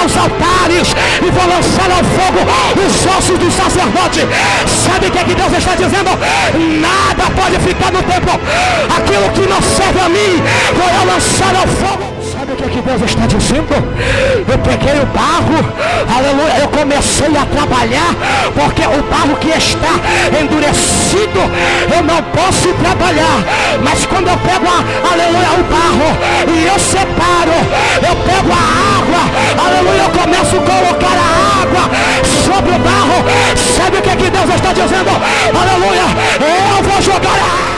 aos altares e vou lançar ao fogo os ossos do sacerdote. Sabe o que é que Deus está dizendo? Nada pode ficar no templo. Aquilo que não serve a mim, vou eu lançar ao fogo. Sabe o que é que Deus está dizendo? Eu peguei o barro, aleluia, eu comecei a trabalhar, porque o barro que está endurecido, eu não posso trabalhar. Mas quando eu pego, aleluia, o barro, e eu separo, eu pego a água, aleluia, eu começo a colocar a água sobre o barro. Sabe o que é que Deus está dizendo? Aleluia, eu vou jogar a água.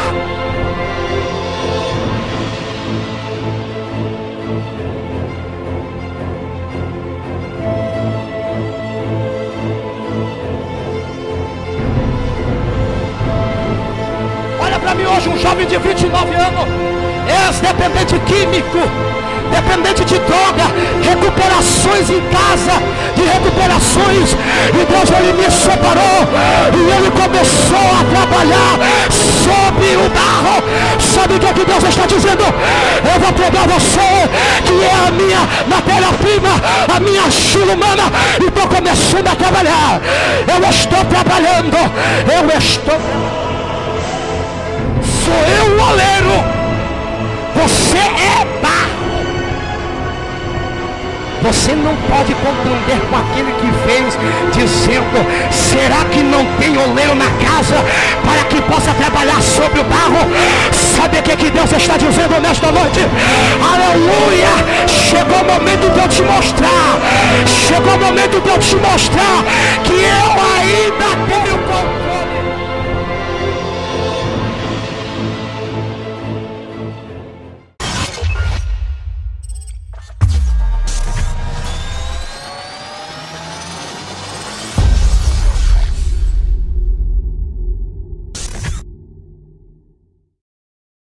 Para mim hoje um jovem de 29 anos, ex-dependente químico, dependente de droga, recuperações em casa, de recuperações, e Deus ele me separou, e ele começou a trabalhar sobre o barro. Sabe o que é que Deus está dizendo? Eu vou pegar você, que é a minha matéria-prima, a minha argila humana, e estou começando a trabalhar. Eu estou trabalhando, eu estou... Sou eu o oleiro, você é barro. Você não pode contender com aquele que fez, dizendo: será que não tem oleiro na casa para que possa trabalhar sobre o barro? Sabe o que Deus está dizendo nesta noite? Aleluia! Chegou o momento de eu te mostrar, chegou o momento de eu te mostrar que eu ainda